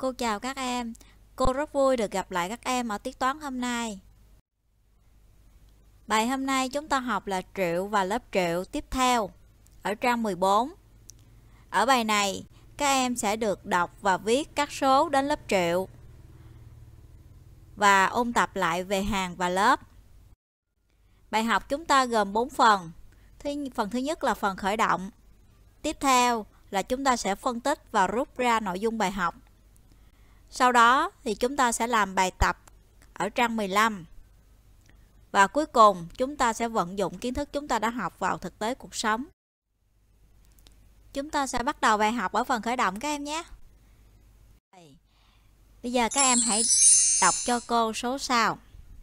Cô chào các em. Cô rất vui được gặp lại các em ở tiết toán hôm nay. Bài hôm nay chúng ta học là triệu và lớp triệu tiếp theo ở trang 14. Ở bài này, các em sẽ được đọc và viết các số đến lớp triệu và ôn tập lại về hàng và lớp. Bài học chúng ta gồm 4 phần. Phần thứ nhất là phần khởi động. Tiếp theo là chúng ta sẽ phân tích và rút ra nội dung bài học. Sau đó thì chúng ta sẽ làm bài tập ở trang 15. Và cuối cùng chúng ta sẽ vận dụng kiến thức chúng ta đã học vào thực tế cuộc sống. Chúng ta sẽ bắt đầu bài học ở phần khởi động các em nhé. Bây giờ các em hãy đọc cho cô số sau.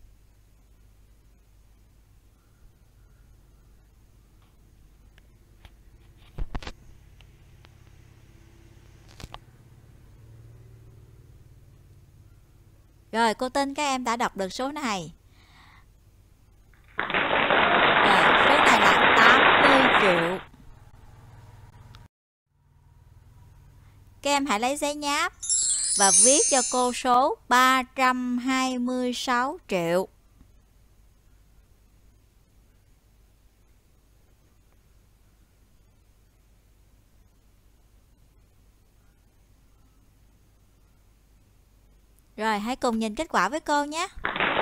Rồi, cô tin các em đã đọc được số này. Rồi, số này là 80 triệu. Các em hãy lấy giấy nháp và viết cho cô số 326 triệu. Rồi, hãy cùng nhìn kết quả với cô nhé.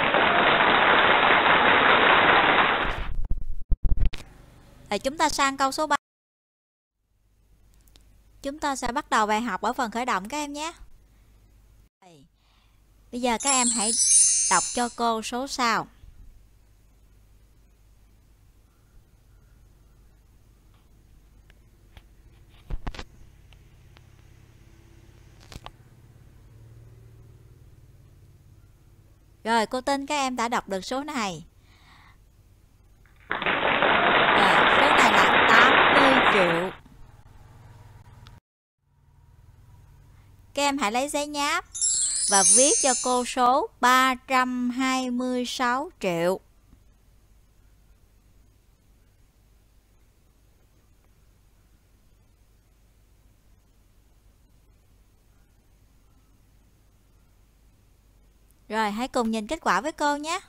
Rồi, chúng ta sang câu số 3. Chúng ta sẽ bắt đầu bài học ở phần khởi động các em nhé. Bây giờ các em hãy đọc cho cô số sau. Rồi, cô tin các em đã đọc được số này. Rồi, số này là 80 triệu. Các em hãy lấy giấy nháp và viết cho cô số 326 triệu. Rồi, hãy cùng nhìn kết quả với cô nhé.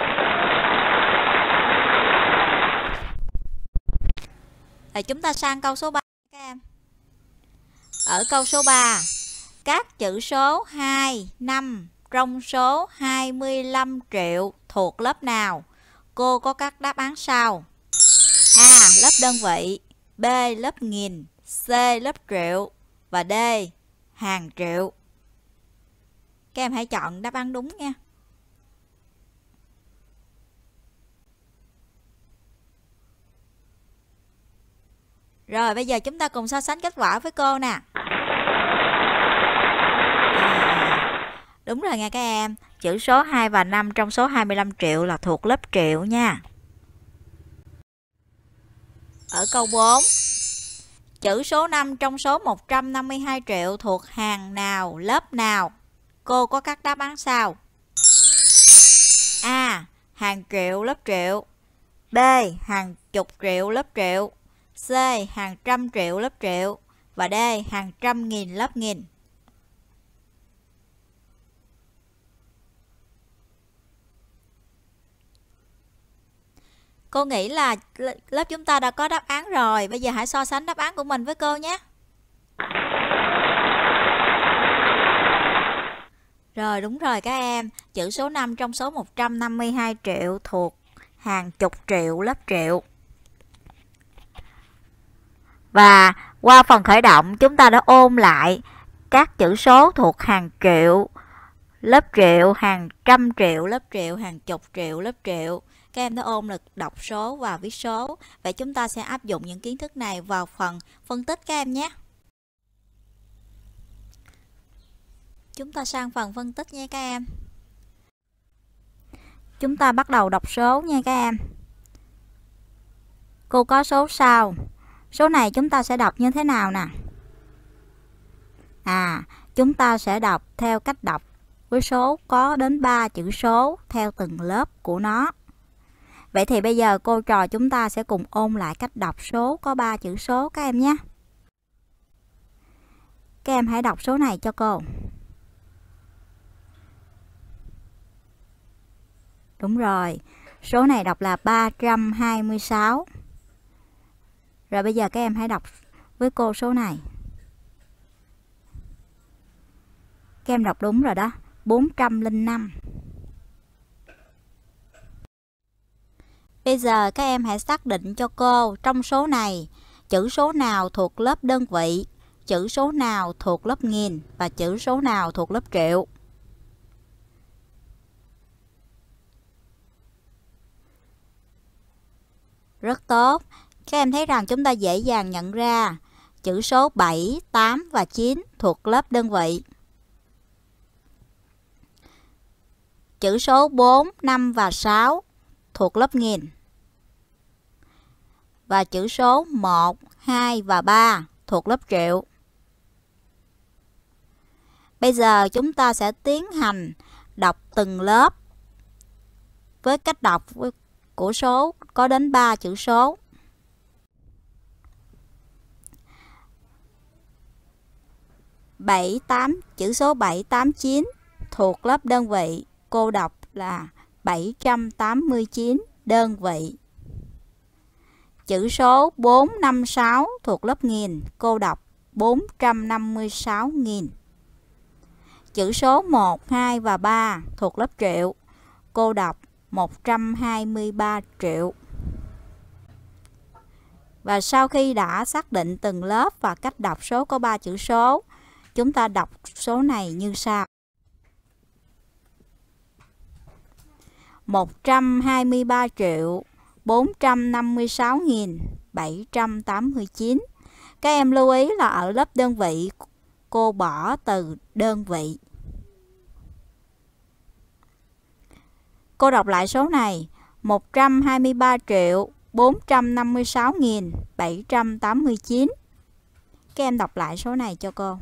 Rồi, chúng ta sang câu số 3 các em. Ở câu số 3, các chữ số 2, 5 trong số 25 triệu thuộc lớp nào? Cô có các đáp án sau. A. Lớp đơn vị, B. Lớp nghìn, C. Lớp triệu và D. Hàng triệu. Các em hãy chọn đáp án đúng nha. Rồi, bây giờ chúng ta cùng so sánh kết quả với cô nè. Đúng rồi nha các em. Chữ số 2 và 5 trong số 25 triệu là thuộc lớp triệu nha. Ở câu 4, chữ số 5 trong số 152 triệu thuộc hàng nào, lớp nào? Cô có các đáp án sau. A. Hàng triệu, lớp triệu. B. Hàng chục triệu, lớp triệu. C. Hàng trăm triệu, lớp triệu. Và D. Hàng trăm nghìn, lớp nghìn. Cô nghĩ là lớp chúng ta đã có đáp án rồi. Bây giờ hãy so sánh đáp án của mình với cô nhé. Rồi, đúng rồi các em. Chữ số 5 trong số 152 triệu thuộc hàng chục triệu, lớp triệu. Và qua phần khởi động chúng ta đã ôn lại các chữ số thuộc hàng triệu, lớp triệu, hàng trăm triệu, lớp triệu, hàng chục triệu, lớp triệu. Các em đã ôn được đọc số và viết số. Vậy chúng ta sẽ áp dụng những kiến thức này vào phần phân tích các em nhé. Chúng ta sang phần phân tích nha các em. Chúng ta bắt đầu đọc số nha các em. Cô có số sau. Số này chúng ta sẽ đọc như thế nào nè? Chúng ta sẽ đọc theo cách đọc với số có đến 3 chữ số theo từng lớp của nó. Vậy thì bây giờ cô trò chúng ta sẽ cùng ôn lại cách đọc số có 3 chữ số các em nhé. Các em hãy đọc số này cho cô. Đúng rồi, số này đọc là 326. Rồi bây giờ các em hãy đọc với cô số này. Các em đọc đúng rồi đó, 405. Bây giờ các em hãy xác định cho cô trong số này chữ số nào thuộc lớp đơn vị, chữ số nào thuộc lớp nghìn và chữ số nào thuộc lớp triệu. Rất tốt. Các em thấy rằng chúng ta dễ dàng nhận ra chữ số 7, 8 và 9 thuộc lớp đơn vị. Chữ số 4, 5 và 6 thuộc lớp nghìn. Và chữ số 1, 2 và 3 thuộc lớp triệu. Bây giờ chúng ta sẽ tiến hành đọc từng lớp với cách đọc của số có đến 3 chữ số. Chữ số 7, 8, 9 thuộc lớp đơn vị, cô đọc là 789 đơn vị. Chữ số 4, 5, 6 thuộc lớp nghìn, cô đọc 456.000. Chữ số 1, 2 và 3 thuộc lớp triệu, cô đọc 123 triệu. Và sau khi đã xác định từng lớp và cách đọc số có 3 chữ số, chúng ta đọc số này như sau. 123.456.789. Các em lưu ý là ở lớp đơn vị cô bỏ từ đơn vị. Cô đọc lại số này: 123.456.789. Các em đọc lại số này cho cô.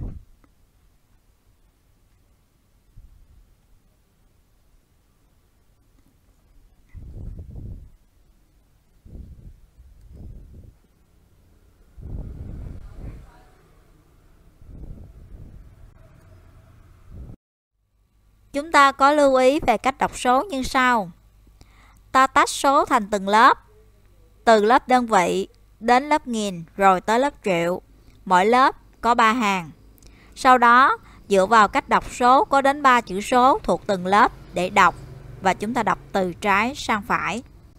Chúng ta có lưu ý về cách đọc số như sau. Ta tách số thành từng lớp, từ lớp đơn vị đến lớp nghìn rồi tới lớp triệu. Mỗi lớp có 3 hàng. Sau đó dựa vào cách đọc số có đến 3 chữ số thuộc từng lớp để đọc, và chúng ta đọc từ trái sang phải.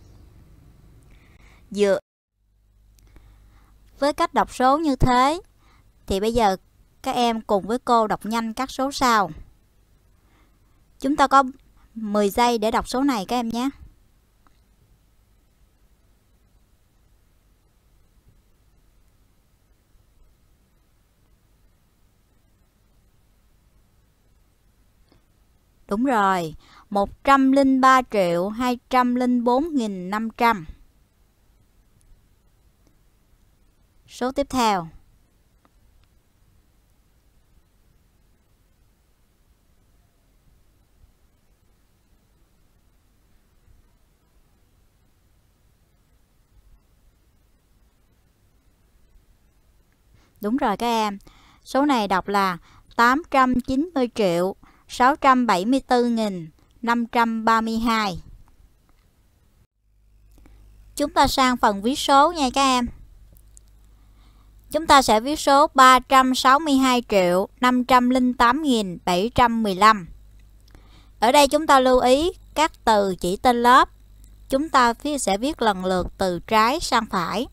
Với cách đọc số như thế thì bây giờ các em cùng với cô đọc nhanh các số sau. Chúng ta có 10 giây để đọc số này các em nhé. Đúng rồi, 103.204.500. Số tiếp theo. Đúng rồi các em. Số này đọc là 890.674.532. Chúng ta sang phần viết số nha các em. Chúng ta sẽ viết số 362.508.715. Ở đây chúng ta lưu ý các từ chỉ tên lớp. Chúng ta sẽ viết lần lượt từ trái sang phải.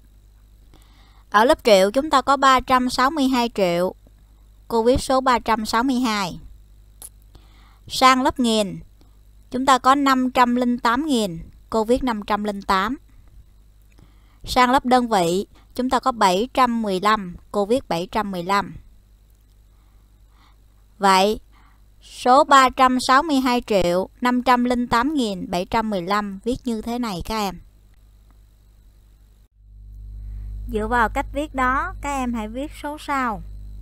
Ở lớp triệu chúng ta có 362 triệu. Cô viết số 362. Sang lớp nghìn chúng ta có 508.000. Cô viết 508. Sang lớp đơn vị chúng ta có 715. Cô viết 715. Vậy số 362.508.715 viết như thế này các em. Dựa vào cách viết đó, các em hãy viết số sau.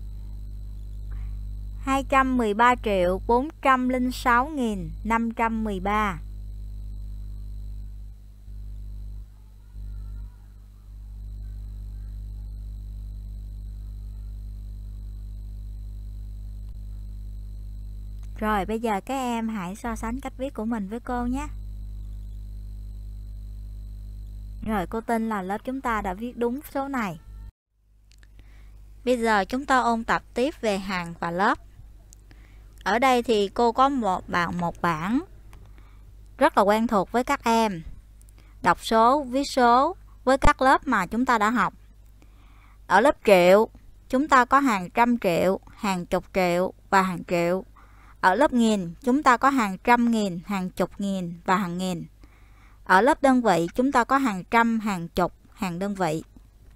213.406.513. Rồi bây giờ các em hãy so sánh cách viết của mình với cô nhé. Rồi, cô tin là lớp chúng ta đã viết đúng số này. Bây giờ chúng ta ôn tập tiếp về hàng và lớp. Ở đây thì cô có một bảng rất là quen thuộc với các em. Đọc số, viết số với các lớp mà chúng ta đã học. Ở lớp triệu, chúng ta có hàng trăm triệu, hàng chục triệu và hàng triệu. Ở lớp nghìn, chúng ta có hàng trăm nghìn, hàng chục nghìn và hàng nghìn. Ở lớp đơn vị, chúng ta có hàng trăm, hàng chục, hàng đơn vị.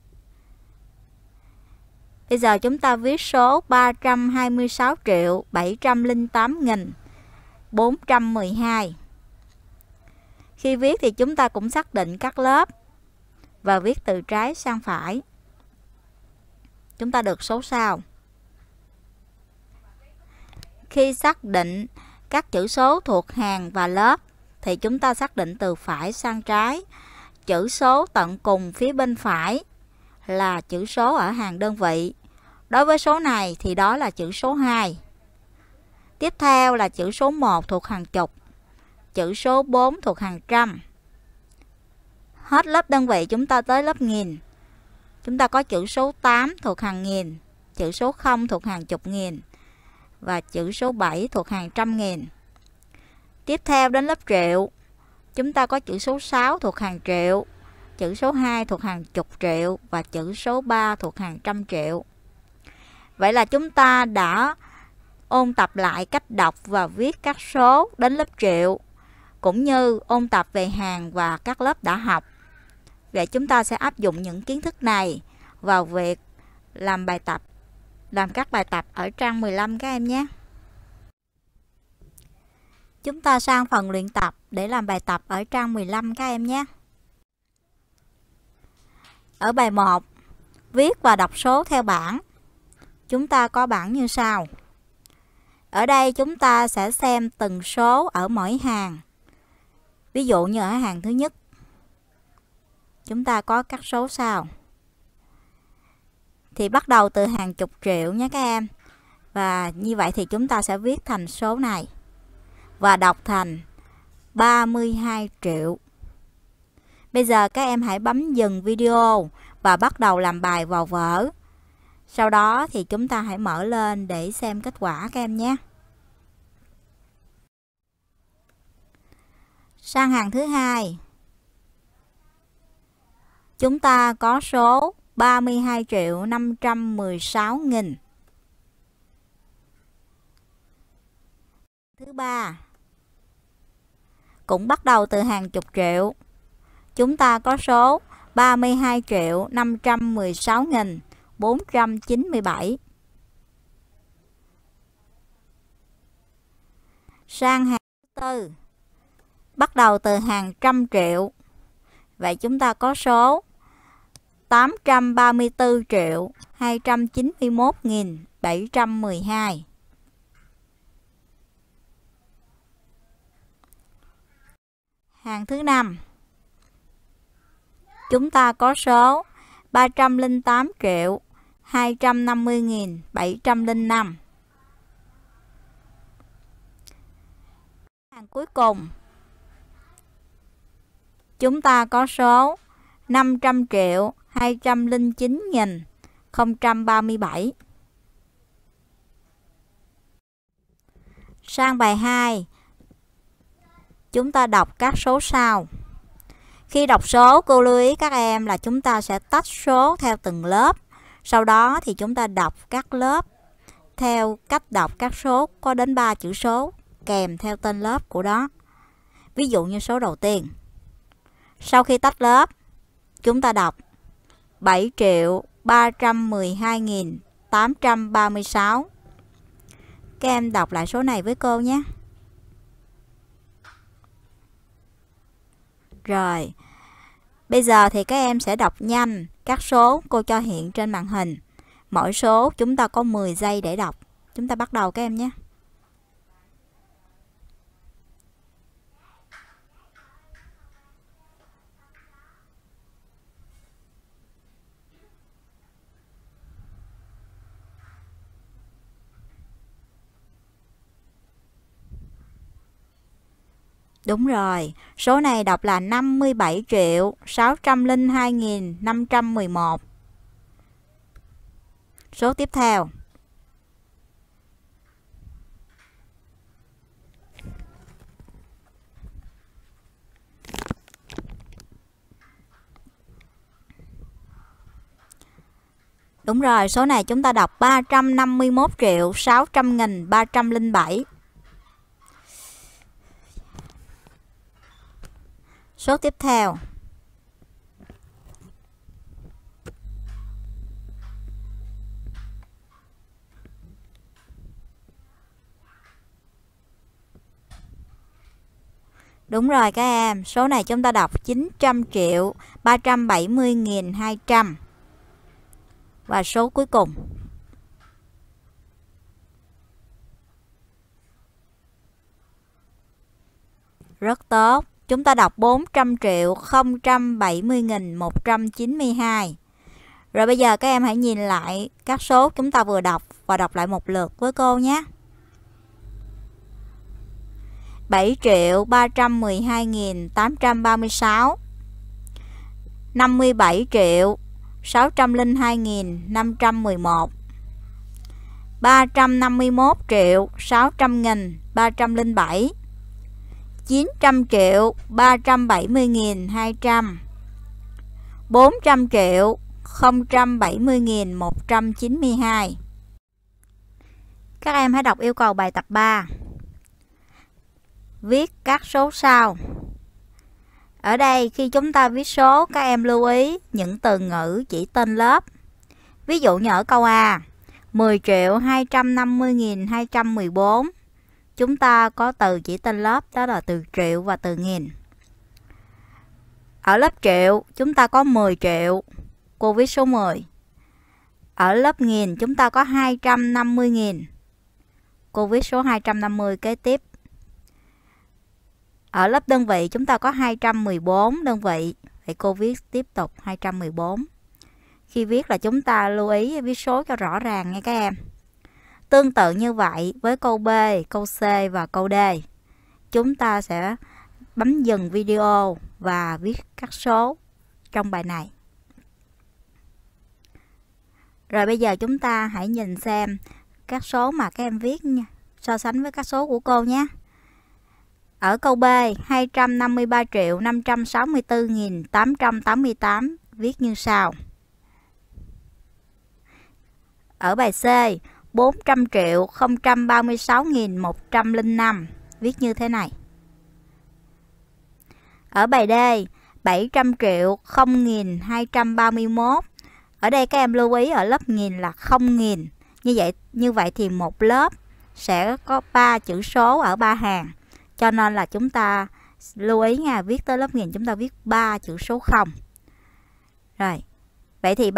Bây giờ chúng ta viết số 326.708.412. Khi viết thì chúng ta cũng xác định các lớp và viết từ trái sang phải. Chúng ta được số sau. Khi xác định các chữ số thuộc hàng và lớp thì chúng ta xác định từ phải sang trái. Chữ số tận cùng phía bên phải là chữ số ở hàng đơn vị. Đối với số này thì đó là chữ số 2. Tiếp theo là chữ số 1 thuộc hàng chục, chữ số 4 thuộc hàng trăm. Hết lớp đơn vị chúng ta tới lớp nghìn. Chúng ta có chữ số 8 thuộc hàng nghìn, chữ số 0 thuộc hàng chục nghìn và chữ số 7 thuộc hàng trăm nghìn. Tiếp theo đến lớp triệu, chúng ta có chữ số 6 thuộc hàng triệu, chữ số 2 thuộc hàng chục triệu và chữ số 3 thuộc hàng trăm triệu. Vậy là chúng ta đã ôn tập lại cách đọc và viết các số đến lớp triệu, cũng như ôn tập về hàng và các lớp đã học. Vậy chúng ta sẽ áp dụng những kiến thức này vào việc làm các bài tập ở trang 15 các em nhé. Chúng ta sang phần luyện tập để làm bài tập ở trang 15 các em nhé. Ở bài 1, viết và đọc số theo bảng. Chúng ta có bảng như sau. Ở đây chúng ta sẽ xem từng số ở mỗi hàng. Ví dụ như ở hàng thứ nhất, chúng ta có các số sau. Thì bắt đầu từ hàng chục triệu nhé các em. Và như vậy thì chúng ta sẽ viết thành số này và đọc thành 32 triệu. Bây giờ các em hãy bấm dừng video và bắt đầu làm bài vào vở. Sau đó thì chúng ta hãy mở lên để xem kết quả các em nhé. Sang hàng thứ hai, chúng ta có số 32.516.000. Thứ ba, cũng bắt đầu từ hàng chục triệu. Chúng ta có số 32.516.497. Sang hàng thứ tư, bắt đầu từ hàng trăm triệu. Vậy chúng ta có số 834.291.712. Hàng thứ năm, chúng ta có số 308.250.705. Hàng cuối cùng, chúng ta có số 500.209.037. Sang bài 2, chúng ta đọc các số sau. Khi đọc số, cô lưu ý các em là chúng ta sẽ tách số theo từng lớp. Sau đó thì chúng ta đọc các lớp theo cách đọc các số có đến 3 chữ số kèm theo tên lớp của đó. Ví dụ như số đầu tiên. Sau khi tách lớp, chúng ta đọc 7.312.836. Các em đọc lại số này với cô nhé. Rồi, bây giờ thì các em sẽ đọc nhanh các số cô cho hiện trên màn hình. Mỗi số chúng ta có 10 giây để đọc. Chúng ta bắt đầu các em nhé. Đúng rồi, số này đọc là 57.602.511. Số tiếp theo. Đúng rồi, số này chúng ta đọc 351.600.307. Số tiếp theo. Đúng rồi các em, số này chúng ta đọc 900.370.200. Và số cuối cùng. Rất tốt. Chúng ta đọc 400.070.192. Rồi bây giờ các em hãy nhìn lại các số chúng ta vừa đọc và đọc lại một lượt với cô nhé. 7.312.836, 57.602.511, 351.600.307, 900.370.200, 400.070.192. Các em hãy đọc yêu cầu bài tập 3. Viết các số sau. Ở đây khi chúng ta viết số, các em lưu ý những từ ngữ chỉ tên lớp. Ví dụ như ở câu A, 10.250.214. Chúng ta có từ chỉ tên lớp, đó là từ triệu và từ nghìn. Ở lớp triệu, chúng ta có 10 triệu, cô viết số 10. Ở lớp nghìn, chúng ta có 250.000, cô viết số 250 kế tiếp. Ở lớp đơn vị, chúng ta có 214 đơn vị, vậy cô viết tiếp tục 214. Khi viết là chúng ta lưu ý viết số cho rõ ràng nha các em. Tương tự như vậy với câu B, câu C và câu D. Chúng ta sẽ bấm dừng video và viết các số trong bài này. Rồi bây giờ chúng ta hãy nhìn xem các số mà các em viết nha, so sánh với các số của cô nhé. Ở câu B, 253.564.888 viết như sau. Ở bài C, 400.036.105 viết như thế này. Ở bài D, 700.000.231. Ở đây các em lưu ý ở lớp nghìn là 0.000. Như vậy thì một lớp sẽ có 3 chữ số ở 3 hàng. Cho nên là chúng ta lưu ý nha, viết tới lớp nghìn chúng ta viết 3 chữ số 0. Rồi, vậy thì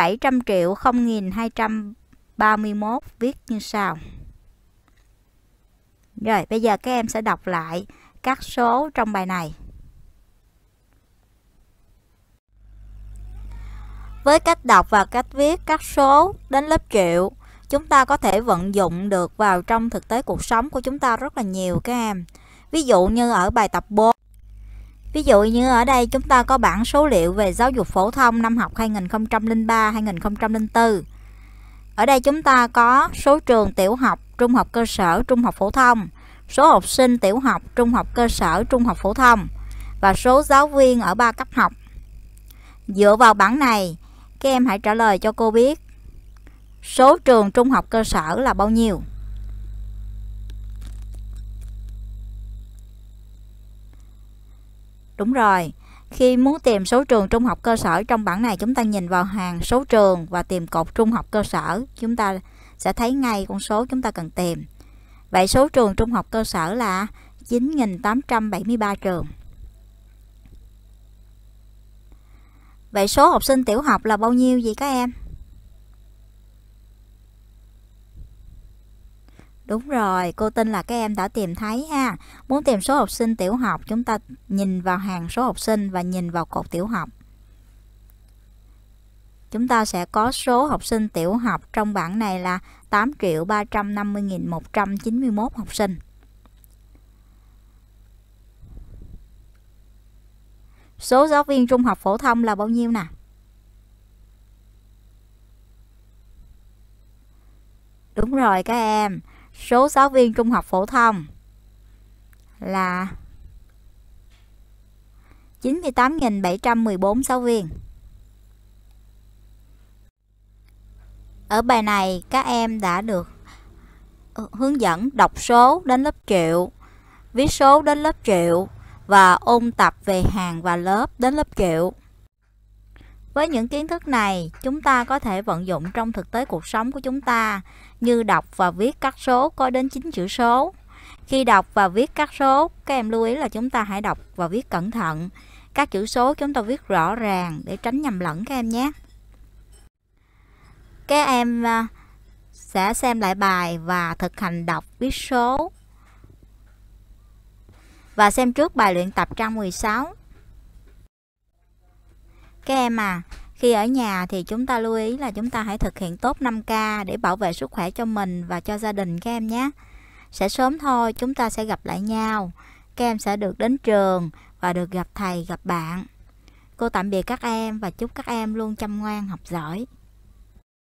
700.000.231 viết như sau. Rồi, bây giờ các em sẽ đọc lại các số trong bài này. Với cách đọc và cách viết các số đến lớp triệu, chúng ta có thể vận dụng được vào trong thực tế cuộc sống của chúng ta rất là nhiều các em. Ví dụ như ở bài tập 4. Ví dụ như ở đây chúng ta có bảng số liệu về giáo dục phổ thông năm học 2003-2004. Ở đây chúng ta có số trường tiểu học, trung học cơ sở, trung học phổ thông, số học sinh tiểu học, trung học cơ sở, trung học phổ thông và số giáo viên ở 3 cấp học. Dựa vào bảng này, các em hãy trả lời cho cô biết số trường trung học cơ sở là bao nhiêu. Đúng rồi, khi muốn tìm số trường trung học cơ sở trong bảng này, chúng ta nhìn vào hàng số trường và tìm cột trung học cơ sở. Chúng ta sẽ thấy ngay con số chúng ta cần tìm. Vậy số trường trung học cơ sở là 9.873 trường. Vậy số học sinh tiểu học là bao nhiêu vậy các em? Đúng rồi, cô tin là các em đã tìm thấy ha. Muốn tìm số học sinh tiểu học, chúng ta nhìn vào hàng số học sinh và nhìn vào cột tiểu học. Chúng ta sẽ có số học sinh tiểu học trong bảng này là 8.350.191 học sinh. Số giáo viên trung học phổ thông là bao nhiêu nè? Đúng rồi các em, số giáo viên trung học phổ thông là 98.714 giáo viên. Ở bài này các em đã được hướng dẫn đọc số đến lớp triệu, viết số đến lớp triệu và ôn tập về hàng và lớp đến lớp triệu. Với những kiến thức này, chúng ta có thể vận dụng trong thực tế cuộc sống của chúng ta, như đọc và viết các số có đến 9 chữ số. Khi đọc và viết các số, các em lưu ý là chúng ta hãy đọc và viết cẩn thận. Các chữ số chúng ta viết rõ ràng để tránh nhầm lẫn các em nhé. Các em sẽ xem lại bài và thực hành đọc viết số. Và xem trước bài luyện tập trang 16. Các em khi ở nhà thì chúng ta lưu ý là chúng ta hãy thực hiện tốt 5K để bảo vệ sức khỏe cho mình và cho gia đình các em nhé. Sẽ sớm thôi chúng ta sẽ gặp lại nhau. Các em sẽ được đến trường và được gặp thầy, gặp bạn. Cô tạm biệt các em và chúc các em luôn chăm ngoan học giỏi.